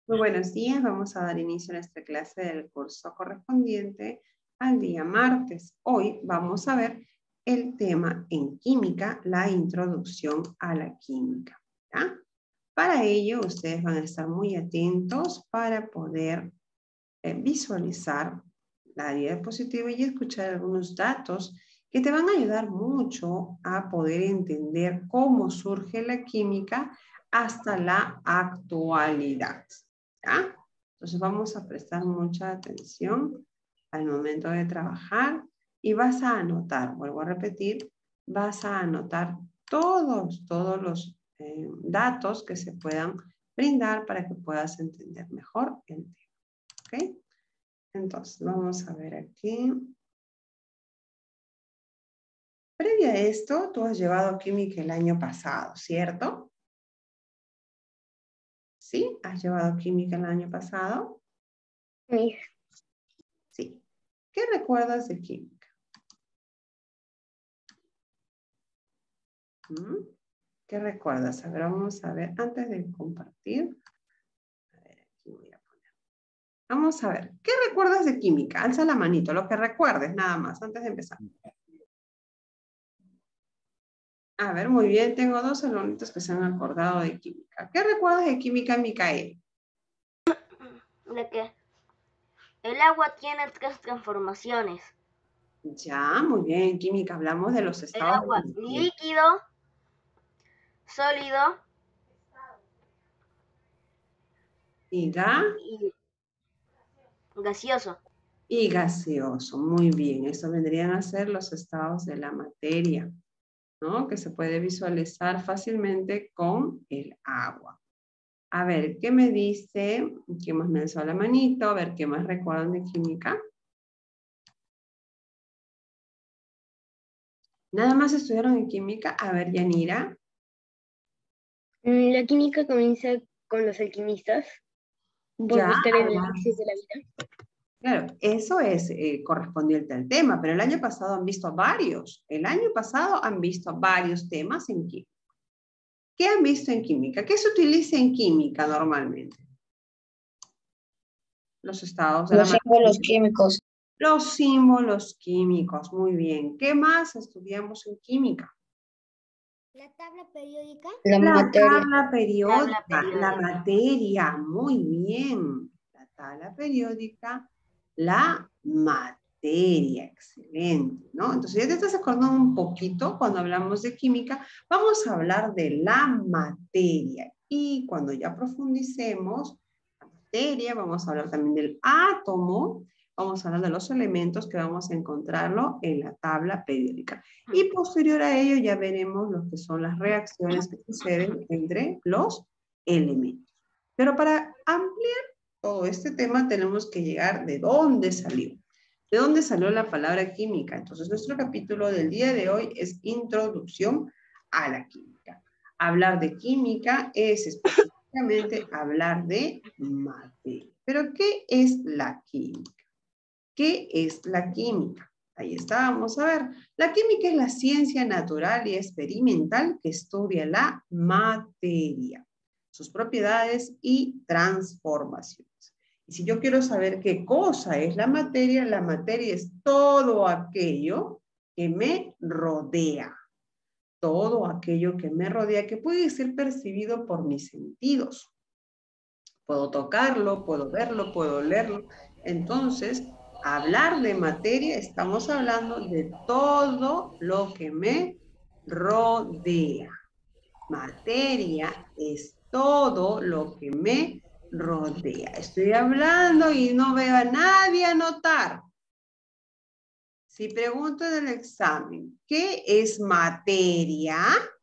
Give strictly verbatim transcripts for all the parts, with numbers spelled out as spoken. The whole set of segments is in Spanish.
Muy buenos días, vamos a dar inicio a nuestra clase del curso correspondiente al día martes. Hoy vamos a ver el tema en química, la introducción a la química. ¿Ya? Para ello, ustedes van a estar muy atentos para poder eh, visualizar la diapositiva y escuchar algunos datos que te van a ayudar mucho a poder entender cómo surge la química hasta la actualidad. ¿Ya? Entonces vamos a prestar mucha atención al momento de trabajar y vas a anotar, vuelvo a repetir, vas a anotar todos, todos los eh, datos que se puedan brindar para que puedas entender mejor el tema. ¿Ok? Entonces vamos a ver aquí. Previo a esto, tú has llevado química el año pasado, ¿cierto? ¿Sí? ¿Has llevado química el año pasado? Sí. Sí. ¿Qué recuerdas de química? ¿Mm? ¿Qué recuerdas? A ver, vamos a ver, antes de compartir. A ver, aquí voy a poner. Vamos a ver, ¿qué recuerdas de química? Alza la manito, lo que recuerdes, nada más, antes de empezar. A ver, muy bien, tengo dos alumnitos que se han acordado de química. ¿Qué recuerdas de química, Micael? De que el agua tiene tres transformaciones. Ya, muy bien, en química hablamos de los El estados agua de la líquido, sólido y, ga, y gaseoso. y gaseoso. Muy bien, eso vendrían a ser los estados de la materia, ¿no? Que se puede visualizar fácilmente con el agua. A ver, ¿qué me dice? ¿Quién más me alzó la manito? A ver, ¿qué más recuerdan de química? ¿Nada más estudiaron en química? A ver, Yanira. La química comienza con los alquimistas por Ya, buscar el habla- elixir de la vida. claro, eso es eh, correspondiente al tema, pero el año pasado han visto varios. El año pasado han visto varios temas en química. ¿Qué han visto en química? ¿Qué se utiliza en química normalmente? Los estados de la Los símbolos materia. químicos. Los símbolos químicos, muy bien. ¿Qué más estudiamos en química? La tabla periódica. La La materia. tabla periódica, Tabla periódica. la materia, muy bien. La tabla periódica, la materia, excelente, ¿no? Entonces ya te estás acordando un poquito cuando hablamos de química, vamos a hablar de la materia. Y cuando ya profundicemos la materia, vamos a hablar también del átomo, vamos a hablar de los elementos que vamos a encontrarlo en la tabla periódica. Y posterior a ello ya veremos lo que son las reacciones que suceden entre los elementos. Pero para ampliar todo este tema tenemos que llegar de dónde salió. ¿De dónde salió la palabra química? Entonces nuestro capítulo del día de hoy es Introducción a la química. Hablar de química es específicamente hablar de materia. ¿Pero qué es la química? ¿Qué es la química? Ahí está, vamos a ver. La química es la ciencia natural y experimental que estudia la materia, sus propiedades y transformaciones. Y si yo quiero saber qué cosa es la materia, la materia es todo aquello que me rodea. Todo aquello que me rodea, que puede ser percibido por mis sentidos. Puedo tocarlo, puedo verlo, puedo olerlo. Entonces, hablar de materia, estamos hablando de todo lo que me rodea. Materia es todo lo que me rodea. Estoy hablando y no veo a nadie anotar. Si pregunto en el examen, ¿qué es materia?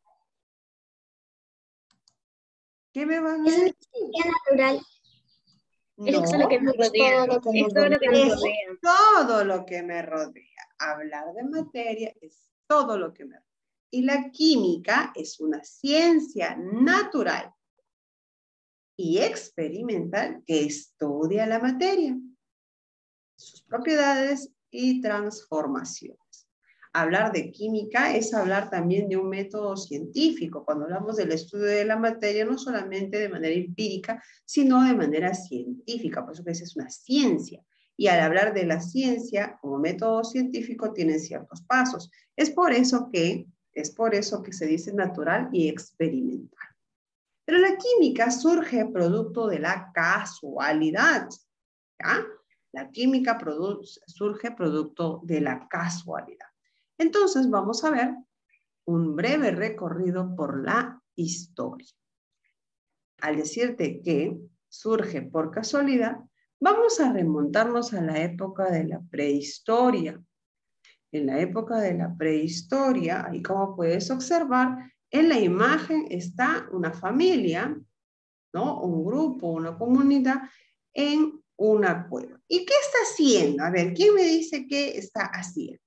¿Qué me van a Es una decir? ciencia natural. No, Es lo que nos Es rodea. todo lo que Es nos todo lo que nos es rodea. todo lo que me rodea. Hablar de materia es todo lo que me rodea. Y la química es una ciencia natural y experimental que estudia la materia, sus propiedades y transformaciones. hablar de química es hablar también de un método científico. Cuando hablamos del estudio de la materia, no solamente de manera empírica, sino de manera científica. Por eso que esa es una ciencia. Y al hablar de la ciencia como método científico, tienen ciertos pasos. Es por eso que, es por eso que se dice natural y experimental. Pero la química surge producto de la casualidad. ¿Ya? La química produ- surge producto de la casualidad. Entonces vamos a ver un breve recorrido por la historia. Al decirte que surge por casualidad, vamos a remontarnos a la época de la prehistoria. En la época de la prehistoria, ahí como puedes observar, en la imagen está una familia, ¿no? Un grupo, una comunidad en una cueva. ¿Y qué está haciendo? A ver, ¿quién me dice qué está haciendo?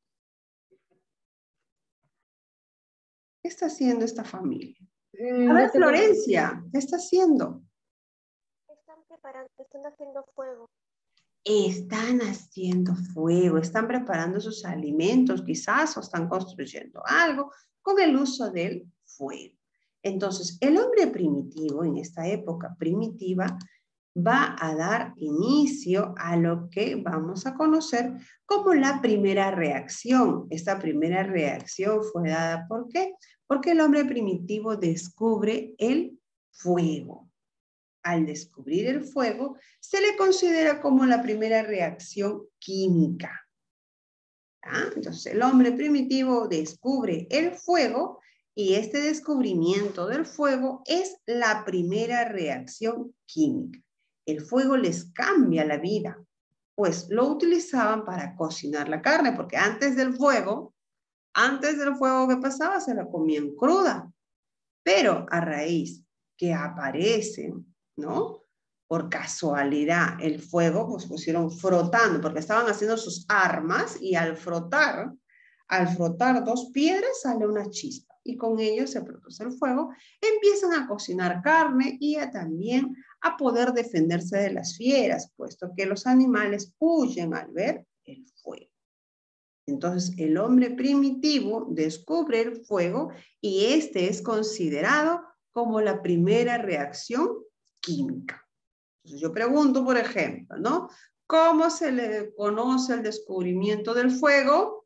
¿Qué está haciendo esta familia? A ver, Florencia, ¿qué está haciendo? Están preparando, están haciendo fuego. Están haciendo fuego, están preparando sus alimentos quizás o están construyendo algo con el uso del fuego. Entonces, el hombre primitivo en esta época primitiva va a dar inicio a lo que vamos a conocer como la primera reacción. Esta primera reacción fue dada ¿por qué? Porque el hombre primitivo descubre el fuego. Al descubrir el fuego, se le considera como la primera reacción química. ¿Ah? Entonces, el hombre primitivo descubre el fuego y este descubrimiento del fuego es la primera reacción química. El fuego les cambia la vida, pues lo utilizaban para cocinar la carne, porque antes del fuego, antes del fuego, ¿qué pasaba? Se la comían cruda. Pero a raíz que aparecen, ¿no? Por casualidad, el fuego, pues pusieron frotando, porque estaban haciendo sus armas y al frotar, al frotar dos piedras sale una chispa y con ello se produce el fuego, empiezan a cocinar carne y a también a poder defenderse de las fieras, puesto que los animales huyen al ver el fuego. Entonces, el hombre primitivo descubre el fuego y este es considerado como la primera reacción química. Entonces, yo pregunto, por ejemplo, ¿no? ¿Cómo se le conoce el descubrimiento del fuego?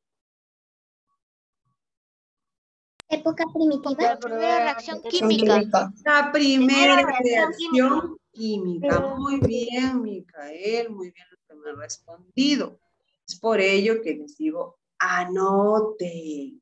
Época primitiva. La primera reacción química. La primera Primera reacción reacción química. Muy bien, Micael, muy bien lo que me ha respondido. Es por ello que les digo, anoten.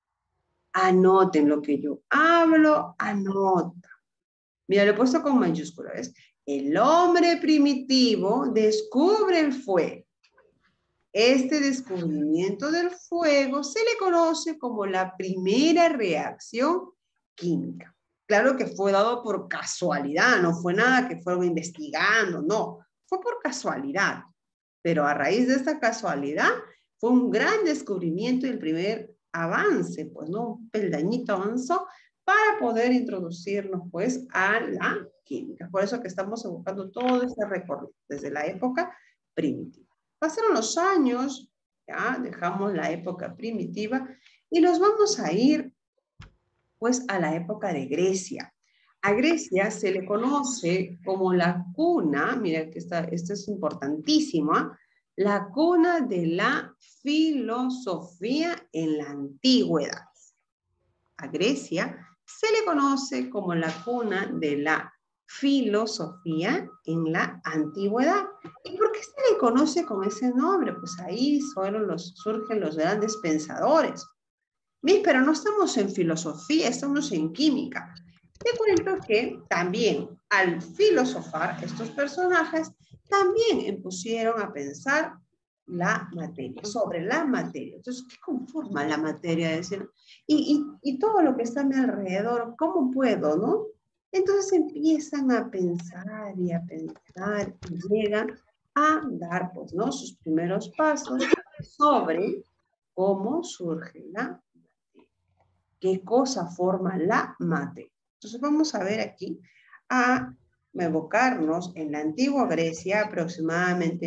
Anoten lo que yo hablo, anota. Mira, lo he puesto con mayúsculas, ¿ves? El hombre primitivo descubre el fuego. Este descubrimiento del fuego se le conoce como la primera reacción química. Claro que fue dado por casualidad, no fue nada que fueron investigando, no, fue por casualidad. Pero a raíz de esta casualidad fue un gran descubrimiento y el primer avance, pues, ¿no? Un peldañito avanzó para poder introducirnos, pues, a la química. Por eso que estamos evocando todo este recorrido desde la época primitiva. Pasaron los años, ya dejamos la época primitiva y nos vamos a ir, pues, a la época de Grecia. A Grecia se le conoce como la cuna, mira que esta, esto es importantísimo, ¿eh? La cuna de la filosofía en la antigüedad. A Grecia se le conoce como la cuna de la filosofía en la antigüedad. ¿Y por qué se le conoce con ese nombre? Pues ahí fueron los, surgen los grandes pensadores. ¿Ves? Pero no estamos en filosofía, estamos en química. Te cuento que también al filosofar estos personajes, también pusieron a pensar la materia, sobre la materia. Entonces, ¿qué conforma la materia? Decir, y, y, y todo lo que está a mi alrededor, ¿cómo puedo, no? Entonces empiezan a pensar y a pensar y llegan a dar, pues, ¿no? Sus primeros pasos sobre cómo surge la materia. ¿Qué cosa forma la materia? Entonces vamos a ver aquí, a evocarnos en la antigua Grecia, aproximadamente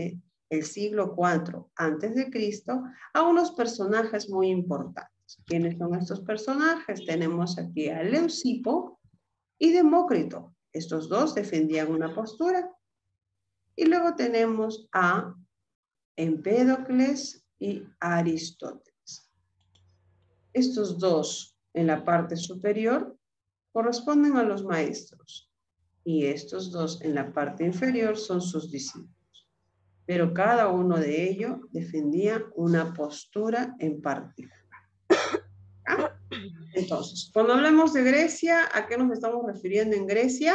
el siglo cuatro antes de Cristo, a unos personajes muy importantes. ¿Quiénes son estos personajes? Tenemos aquí a Leucipo y Demócrito. Estos dos defendían una postura. Y luego tenemos a Empédocles y Aristóteles. Estos dos en la parte superior corresponden a los maestros y estos dos en la parte inferior son sus discípulos. Pero cada uno de ellos defendía una postura en particular. ¿Ah? Entonces, cuando hablamos de Grecia, ¿a qué nos estamos refiriendo en Grecia?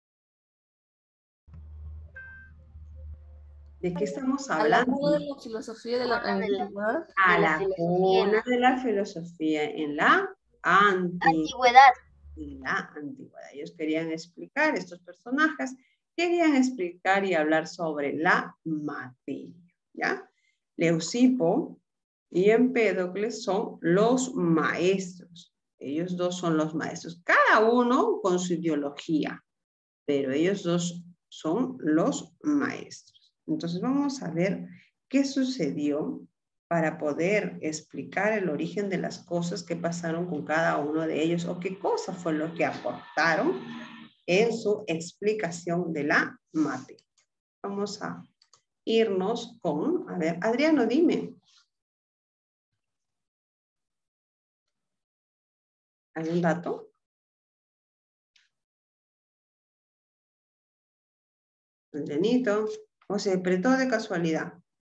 ¿De qué estamos hablando? A la cuna de la filosofía de la antigüedad. A de la la filosofía. cuna de la filosofía en la antigüedad. Antigüedad. En la antigüedad. Ellos querían explicar, estos personajes, querían explicar y hablar sobre la materia, ¿ya? Leucipo y Empédocles son los maestros. Ellos dos son los maestros, cada uno con su ideología, pero ellos dos son los maestros. Entonces vamos a ver qué sucedió para poder explicar el origen de las cosas que pasaron con cada uno de ellos o qué cosa fue lo que aportaron en su explicación de la materia. Vamos a irnos con, a ver, Adriano, dime. ¿Algún dato? Adrianito, o se apretó de casualidad.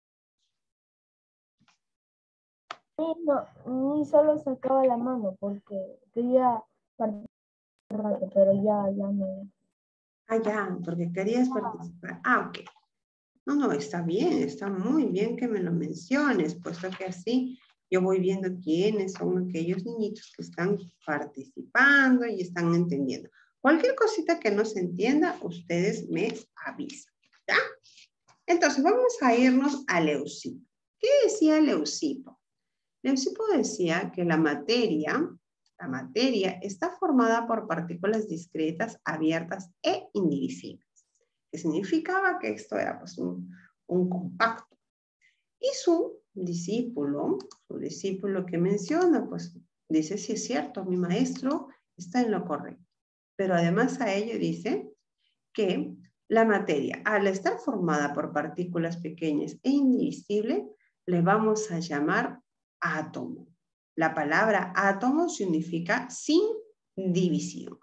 No, ni solo sacaba la mano porque quería participar un rato, pero ya, ya no. Ah, ya, porque querías participar. Ah, ok. No, no, está bien, está muy bien que me lo menciones, puesto que así yo voy viendo quiénes son aquellos niñitos que están participando y están entendiendo. Cualquier cosita que no se entienda, ustedes me avisan, ¿ya? Entonces, vamos a irnos a Leucipo. ¿Qué decía Leucipo? Leucipo decía que la materia, la materia está formada por partículas discretas, abiertas e indivisibles. Que significaba que esto era pues un, un compacto. Y su discípulo, su discípulo que menciona, pues dice, sí es cierto, mi maestro está en lo correcto. Pero además a ello dice que la materia, al estar formada por partículas pequeñas e indivisibles, le vamos a llamar átomo. La palabra átomo significa sin división.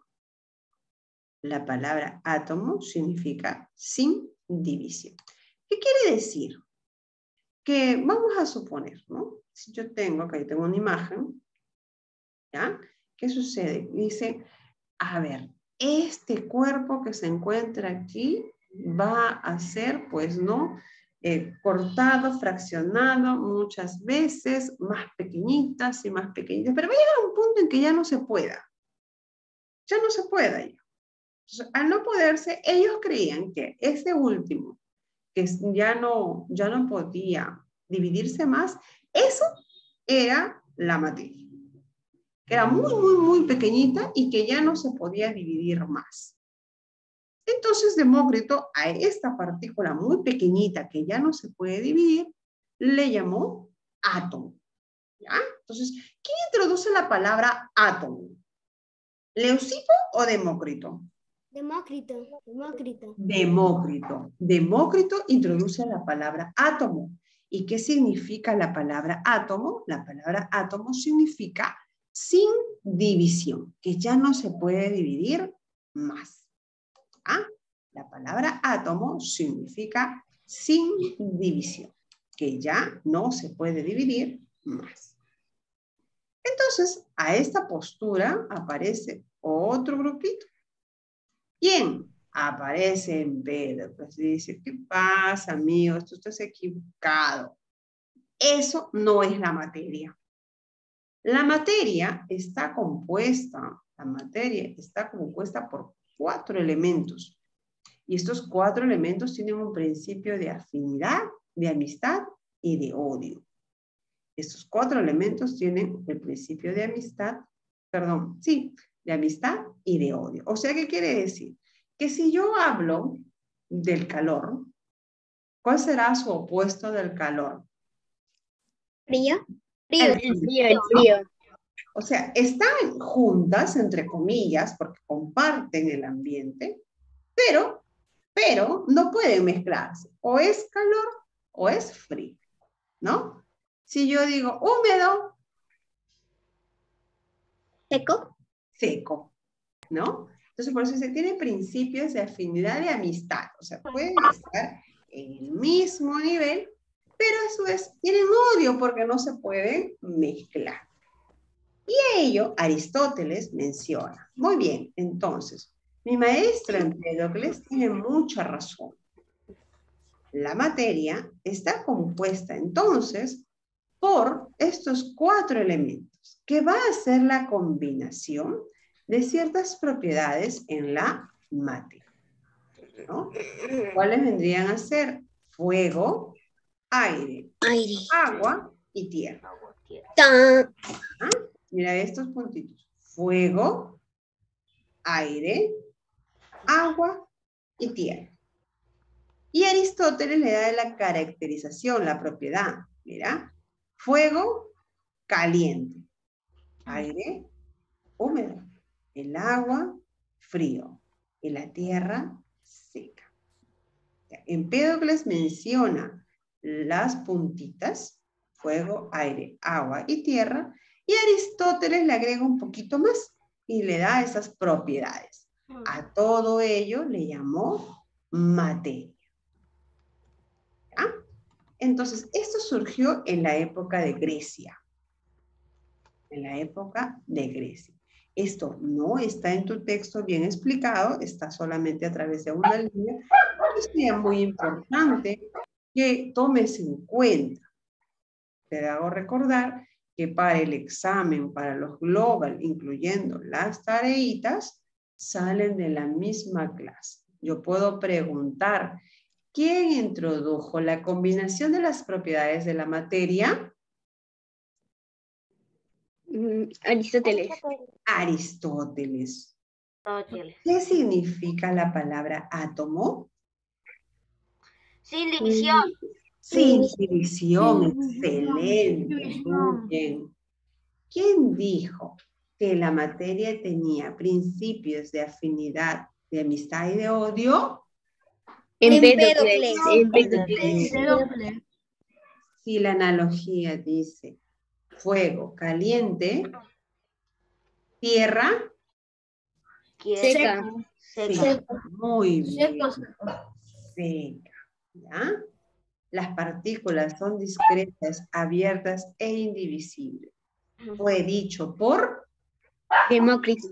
La palabra átomo significa sin división. ¿Qué quiere decir? Que vamos a suponer, ¿no? Si yo tengo, acá yo tengo una imagen, ¿ya? ¿Qué sucede? Dice, a ver, este cuerpo que se encuentra aquí va a ser, pues, ¿no? Eh, cortado, fraccionado muchas veces, más pequeñitas y más pequeñitas, pero va a llegar a un punto en que ya no se pueda. Ya no se pueda ya. Entonces, al no poderse, ellos creían que ese último, que ya no, ya no podía dividirse más, eso era la materia. Que era muy, muy, muy pequeñita y que ya no se podía dividir más. Entonces Demócrito a esta partícula muy pequeñita que ya no se puede dividir, le llamó átomo. ¿Ya? Entonces, ¿quién introduce la palabra átomo? ¿Leucipo o Demócrito? Demócrito, Demócrito. Demócrito. Demócrito introduce la palabra átomo. ¿Y qué significa la palabra átomo? La palabra átomo significa sin división, que ya no se puede dividir más. ¿Ah? La palabra átomo significa sin división, que ya no se puede dividir más. Entonces, a esta postura aparece otro grupito. ¿Quién? Aparece Empédocles y dice, ¿qué pasa, amigo? Tú estás equivocado. Eso no es la materia. La materia está compuesta, la materia está compuesta por cuatro elementos. Y estos cuatro elementos tienen un principio de afinidad, de amistad y de odio. Estos cuatro elementos tienen el principio de amistad, perdón, sí, de amistad y de odio. O sea, ¿qué quiere decir? Que si yo hablo del calor, ¿Cuál será su opuesto del calor? ¿Frío? El El frío, el frío. O sea, están juntas, entre comillas, porque comparten el ambiente, pero, pero no pueden mezclarse. O es calor o es frío, ¿no? Si yo digo húmedo, ¿Seco? seco, ¿no? Entonces, por eso se tiene principios de afinidad y amistad. O sea, pueden estar en el mismo nivel, pero a su vez tienen odio porque no se pueden mezclar. Y a ello Aristóteles menciona. Muy bien, entonces, mi maestro Empédocles tiene mucha razón. La materia está compuesta entonces por estos cuatro elementos, que va a ser la combinación de ciertas propiedades en la materia, ¿no? ¿Cuáles vendrían a ser? Fuego, aire, Aire. agua y tierra. Tan. ¿Ah? Mira estos puntitos. Fuego, aire, agua y tierra. Y Aristóteles le da la caracterización, la propiedad. Mira, fuego, caliente. Aire, húmedo. El agua, frío. Y la tierra, seca. Empédocles menciona las puntitas, fuego, aire, agua y tierra, y Aristóteles le agrega un poquito más y le da esas propiedades. A todo ello le llamó materia. ¿Ya? Entonces, esto surgió en la época de Grecia. En la época de Grecia. Esto no está en tu texto bien explicado, está solamente a través de una línea. Sería muy importante que tomes en cuenta. Te hago recordar que para el examen, para los global, incluyendo las tareitas, salen de la misma clase. Yo puedo preguntar, ¿quién introdujo la combinación de las propiedades de la materia? Mm, Aristóteles. Aristóteles. ¿Qué significa la palabra átomo? Sin división. Sin división, excelente, muy bien. ¿Quién dijo que la materia tenía principios de afinidad, de amistad y de odio? Empédocles. Empédocles. Empédocles. Si la analogía dice fuego caliente, tierra Seca. seca. Muy bien. Seco, seco. Seca. ¿Ya? Las partículas son discretas, abiertas e indivisibles. Fue dicho por... Demócrito.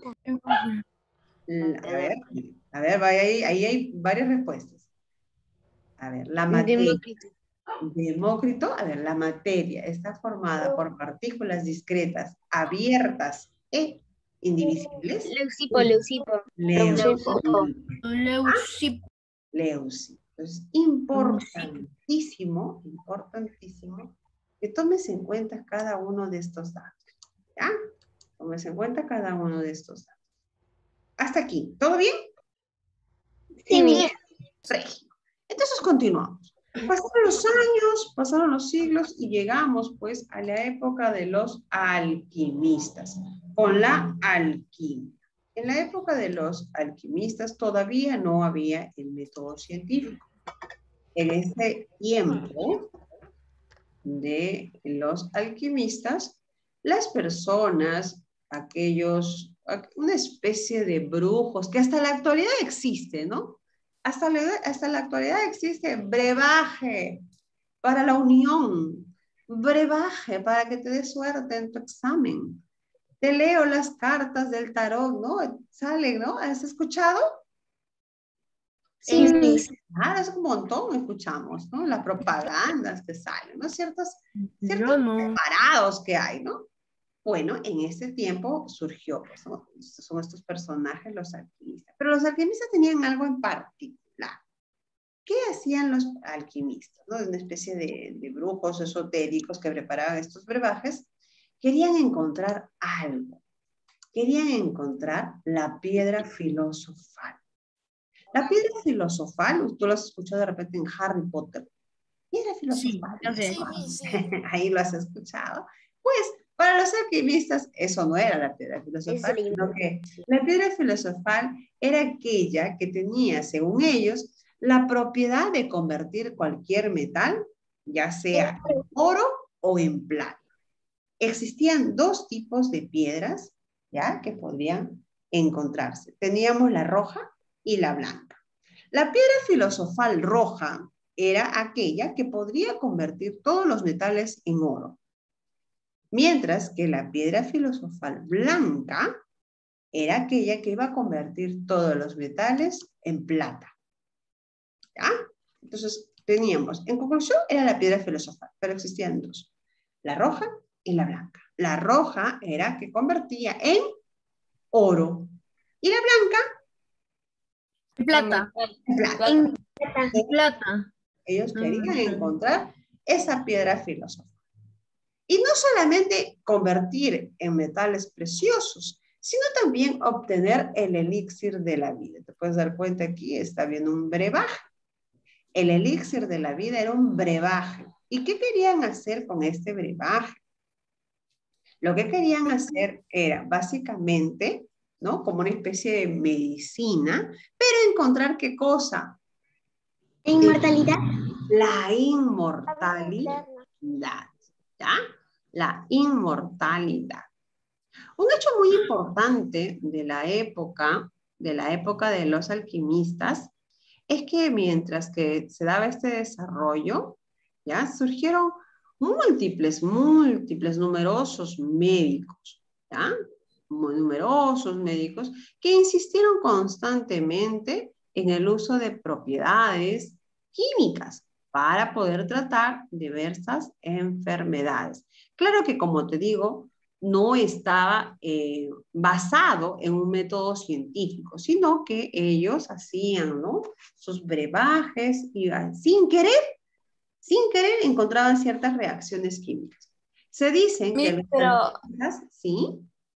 A ver, a ver, ahí, ahí hay varias respuestas. A ver, la materia. Demócrito. Demócrito, a ver, la materia está formada por partículas discretas, abiertas e indivisibles. Leucipo, Leucipo. Leucipo. Leucipo. Leucipo. Entonces, importantísimo, importantísimo que tomes en cuenta cada uno de estos datos. ¿Ya? Tomes en cuenta cada uno de estos datos. Hasta aquí, ¿todo bien? Sí, mira. Regio. Entonces continuamos. Pasaron los años, pasaron los siglos y llegamos pues a la época de los alquimistas, con la alquimia. En la época de los alquimistas todavía no había el método científico. En ese tiempo de los alquimistas, las personas, aquellos, una especie de brujos, que hasta la actualidad existe, ¿no? Hasta la, hasta la actualidad existe brebaje para la unión, brebaje para que te dé suerte en tu examen. Te leo las cartas del tarot, ¿no? Sale, ¿no? ¿Has escuchado? Sí, Eh, sí. ah, es un montón escuchamos, ¿no? Las propagandas que salen, ¿no? Ciertos, ciertos Yo no. preparados que hay, ¿no? Bueno, en ese tiempo surgió, pues, ¿no? Estos son estos personajes, los alquimistas. Pero los alquimistas tenían algo en particular. ¿Qué hacían los alquimistas? ¿No? Una especie de, de brujos esotéricos que preparaban estos brebajes. Querían encontrar algo. Querían encontrar la piedra filosofal. La piedra filosofal, tú lo has escuchado de repente en Harry Potter. Piedra Sí, filosofal. yo sé. Ahí lo has escuchado. Pues para los alquimistas eso no era la piedra filosofal, Ese sino que la piedra filosofal era aquella que tenía, según ellos, la propiedad de convertir cualquier metal, ya sea en oro o en plata. Existían dos tipos de piedras, ¿ya? Que podrían encontrarse. Teníamos la roja y la blanca. La piedra filosofal roja era aquella que podría convertir todos los metales en oro. Mientras que la piedra filosofal blanca era aquella que iba a convertir todos los metales en plata. ¿Ya? Entonces teníamos, en conclusión, era la piedra filosofal, pero existían dos. La roja y la blanca. La roja era que convertía en oro. Y la blanca Plata. en plata. En plata. Ellos querían Mm. encontrar esa piedra filosofal. Y no solamente convertir en metales preciosos, sino también obtener el elixir de la vida. Te puedes dar cuenta aquí, está viendo un brebaje. El elixir de la vida era un brebaje. ¿Y qué querían hacer con este brebaje? Lo que querían hacer era básicamente, ¿no? Como una especie de medicina, pero encontrar qué cosa. inmortalidad. La inmortalidad. ¿Ya? La inmortalidad. Un hecho muy importante de la época, de la época de los alquimistas, es que mientras que se daba este desarrollo, ¿ya? Surgieron múltiples, múltiples, numerosos médicos, ¿ya? Muy numerosos médicos que insistieron constantemente en el uso de propiedades químicas para poder tratar diversas enfermedades. Claro que, como te digo, no estaba eh, basado en un método científico, sino que ellos hacían, ¿no? Sus brebajes y sin querer, sin querer encontraban ciertas reacciones químicas. Se dicen que los Pero, alquimistas, ¿sí?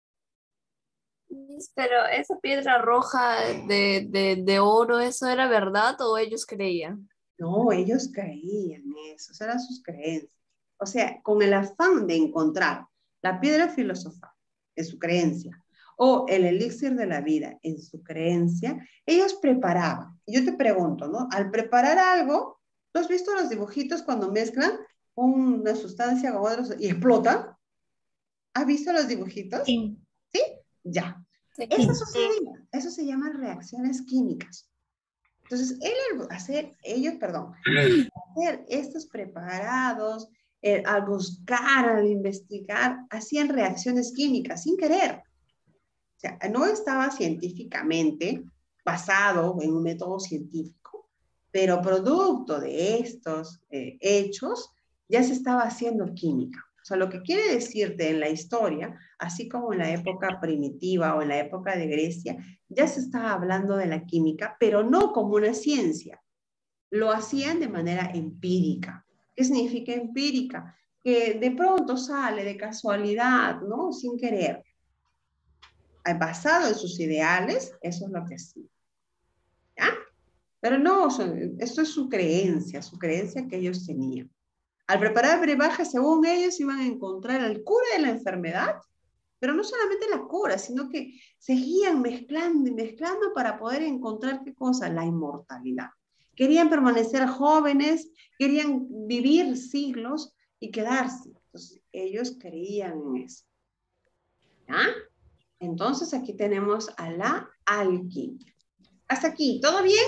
pero esa piedra roja de, de, de oro, ¿eso era verdad o ellos creían? No, ellos creían eso, esas eran sus creencias. O sea, con el afán de encontrar la piedra filosofal en su creencia o el elixir de la vida en su creencia, ellos preparaban. Y yo te pregunto, ¿no? Al preparar algo, ¿tú has visto los dibujitos cuando mezclan una sustancia con otra y explota? ¿Has visto los dibujitos? Sí. ¿Sí? Ya. Sí. Eso sucedía. Eso se llaman reacciones químicas. Entonces, él, al hacer, ellos, perdón, hacer estos preparados, eh, al buscar, al investigar, hacían reacciones químicas sin querer. O sea, no estaba científicamente basado en un método científico, pero producto de estos eh, hechos ya se estaba haciendo química. O sea, lo que quiere decirte en la historia, así como en la época primitiva o en la época de Grecia, ya se estaba hablando de la química, pero no como una ciencia. Lo hacían de manera empírica. ¿Qué significa empírica? Que de pronto sale de casualidad, ¿no? Sin querer. Basado en sus ideales, eso es lo que hacían. ¿Ya? Pero no, esto es su creencia, su creencia que ellos tenían. Al preparar brebajes, según ellos, iban a encontrar el cura de la enfermedad, pero no solamente la cura, sino que seguían mezclando y mezclando para poder encontrar qué cosa, la inmortalidad. Querían permanecer jóvenes, querían vivir siglos y quedarse. Entonces, ellos creían en eso. ¿Ya? Entonces, aquí tenemos a la alquimia. Hasta aquí, ¿todo bien?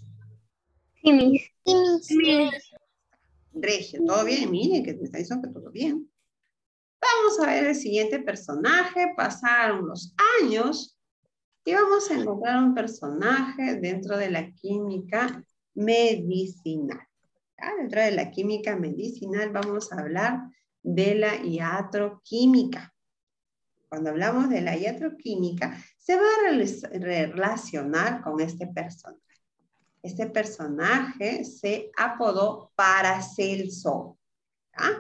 Sí, mis. Sí. Regio, ¿todo bien? Miren que me está diciendo que todo bien. Vamos a ver el siguiente personaje. Pasaron los años y vamos a encontrar un personaje dentro de la química medicinal. ¿Ya? Dentro de la química medicinal vamos a hablar de la iatroquímica. Cuando hablamos de la iatroquímica, se va a relacionar con este personaje. Este personaje se apodó Paracelso. ¿Ya?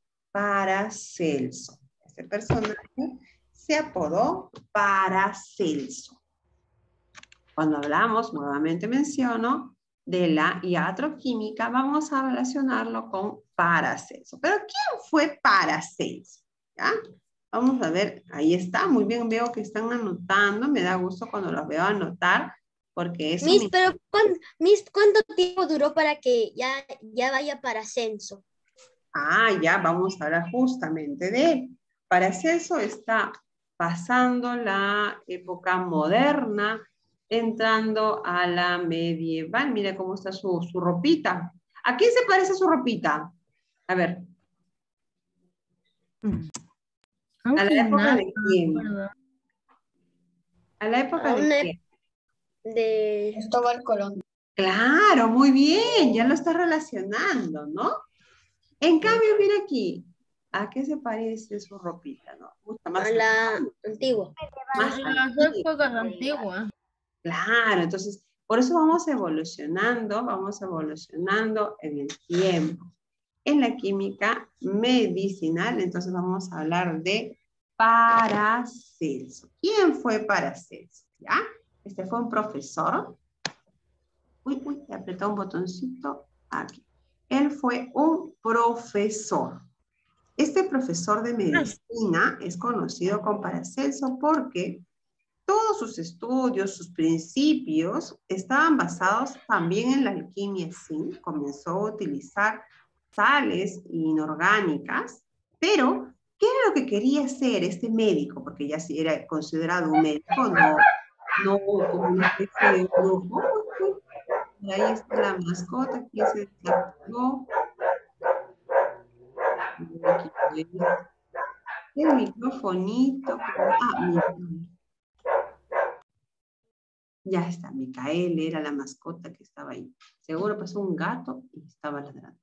Paracelso. Este personaje se apodó Paracelso. Cuando hablamos, nuevamente menciono, de la iatroquímica, vamos a relacionarlo con Paracelso. ¿Pero quién fue Paracelso? ¿Ya? Vamos a ver, ahí está, muy bien, veo que están anotando, me da gusto cuando los veo anotar, porque eso... Miss, me... pero ¿cuán- Miss, ¿cuánto tiempo duró para que ya, ya vaya para ascenso? Ah, ya, vamos a hablar justamente de él. Paracelso está pasando la época moderna, entrando a la medieval. Mira cómo está su, su ropita. ¿A quién se parece su ropita? A ver. ¿A la época de quién? ¿A la época A de una quién? de... Cristóbal Colón. Claro, muy bien, ya lo está relacionando, ¿no? En cambio, mira aquí, ¿a qué se parece su ropita? ¿No? Gusta más a la antigua. más En las antigua. épocas antiguas. Claro, entonces, por eso vamos evolucionando, vamos evolucionando en el tiempo. En la química medicinal, entonces vamos a hablar de Paracelso. ¿Quién fue Paracelso? ¿Ya? Este fue un profesor. Uy, uy, he apretado un botoncito aquí. Él fue un profesor. Este profesor de medicina es conocido como Paracelso porque todos sus estudios, sus principios, estaban basados también en la alquimia zinc. Comenzó a utilizar sales inorgánicas, pero ¿qué era lo que quería hacer este médico? Porque ya si era considerado un médico, no, no como una especie de brujo. Y ahí está la mascota, aquí se desactivó. El microfonito. Ah, mira. Ya está, Micael era la mascota que estaba ahí. Seguro pasó un gato y estaba ladrando.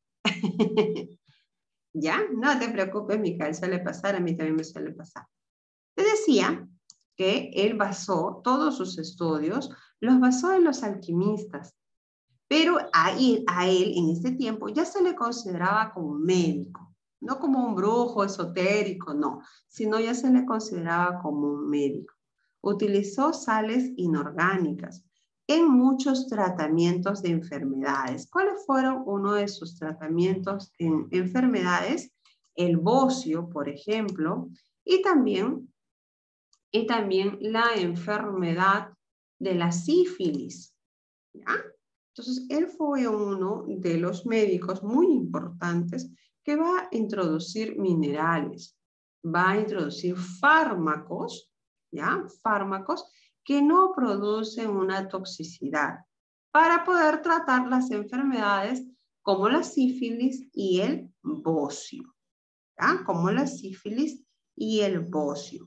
¿Ya? No te preocupes, Micael, suele pasar, a mí también me suele pasar. Te decía que él basó todos sus estudios, los basó en los alquimistas, pero a él, a él en este tiempo ya se le consideraba como médico, no como un brujo esotérico, no, sino ya se le consideraba como un médico. Utilizó sales inorgánicas en muchos tratamientos de enfermedades. ¿Cuáles fueron uno de sus tratamientos en enfermedades? El bocio, por ejemplo, y también, y también la enfermedad de la sífilis. ¿Ya? Entonces, él fue uno de los médicos muy importantes que va a introducir minerales, va a introducir fármacos, ¿ya? Fármacos que no producen una toxicidad para poder tratar las enfermedades como la sífilis y el bocio, ¿ya? Como la sífilis y el bocio.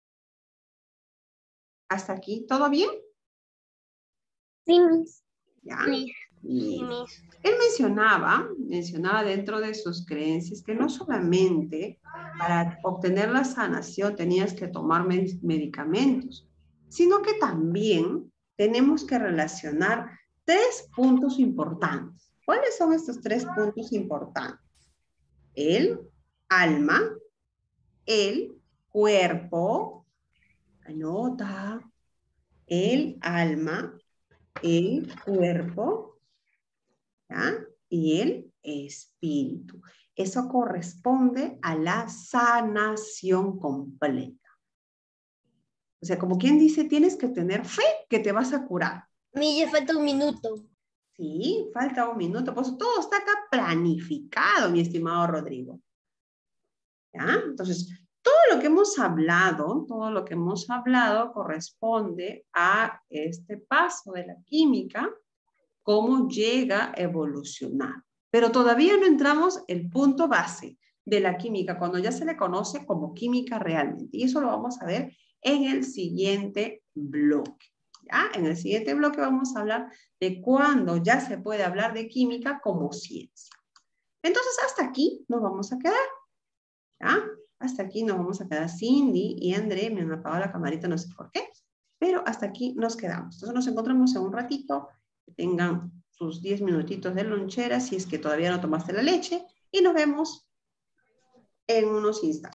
¿Hasta aquí todo bien? Sí, Miss. ¿Ya? Miss. Y él mencionaba, mencionaba dentro de sus creencias que no solamente para obtener la sanación tenías que tomar medicamentos, sino que también tenemos que relacionar tres puntos importantes. ¿Cuáles son estos tres puntos importantes? El alma, el cuerpo, anota, el alma, el cuerpo, ¿ya? Y el espíritu. Eso corresponde a la sanación completa. O sea, como quien dice, tienes que tener fe que te vas a curar. Miss, ya falta un minuto. Sí, falta un minuto. Pues todo está acá planificado, mi estimado Rodrigo. ¿Ya? Entonces, todo lo que hemos hablado, todo lo que hemos hablado corresponde a este paso de la química, cómo llega a evolucionar. Pero todavía no entramos en el punto base de la química, cuando ya se le conoce como química realmente. Y eso lo vamos a ver en el siguiente bloque. ¿Ya? En el siguiente bloque vamos a hablar de cuándo ya se puede hablar de química como ciencia. Entonces, hasta aquí nos vamos a quedar. ¿Ya? Hasta aquí nos vamos a quedar. Cindy y André me han apagado la camarita, no sé por qué, pero hasta aquí nos quedamos. Entonces nos encontramos en un ratito. Que tengan sus diez minutitos de lonchera si es que todavía no tomaste la leche y nos vemos en unos instantes.